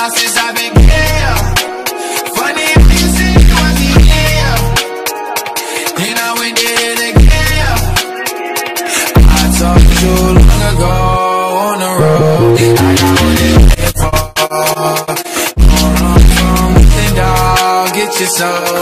while since I've been here. Funny how you said you wasn't here, and I went did it again. I told you long ago on the road, I got what it for. Don't run from nothing, dog, get your soul.